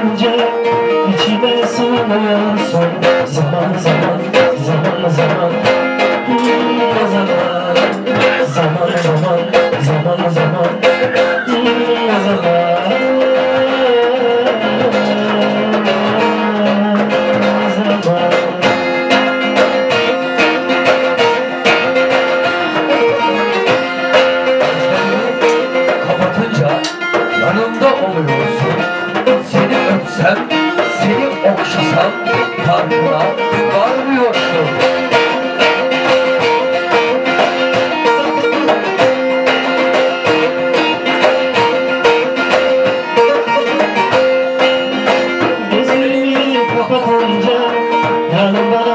kapatınca içime sığmıyorsun. Zaman zaman, zaman zaman, ne zaman? Zaman zaman, zaman zaman, ne zaman? Yanımda oluyorsun. Seni öpsem, seni okşasam farkına varmıyorsun. Gözlerimi kapatınca yanıma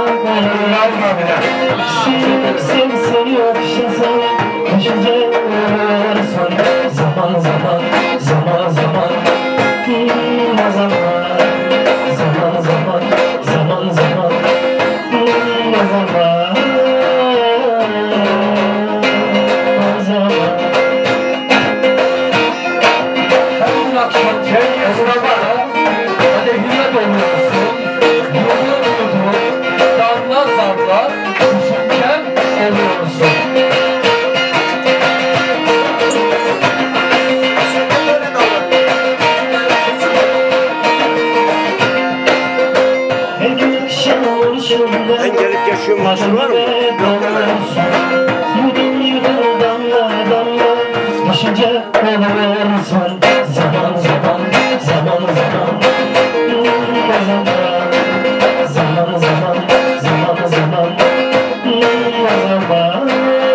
sevsem seni okşasam düşünce oluyorsun. Zaman zaman, zaman zaman, ne zaman? Zaman zaman, zaman zaman, ne zaman? Her gün akşam esnaflara kadehine doluyorsun. Yudum yudum, damla damla düşüncem oluyorsun. Ben gelip geçiyorum, mahsur var mı? Yok Yudum yudum damla damla düşünce oluyorsun. Zaman zaman, zaman zaman, ne zaman? Zaman zaman, zaman zaman, ne zaman?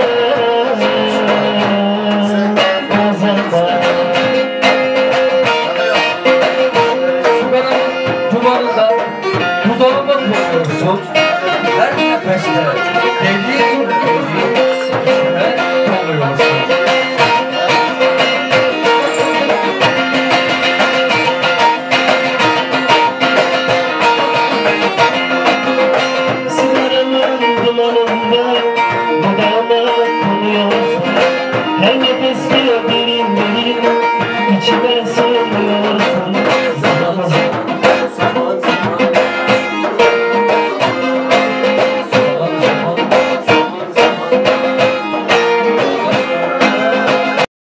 Ne zaman? Sigaranın duvarında dudağıma koyuyorsun. Her nefeste deli gibi içime doluyorsun. Sigaranın dumanında dudağıma konuyorsun. Her nefeste derin derin içime sığıyorsun.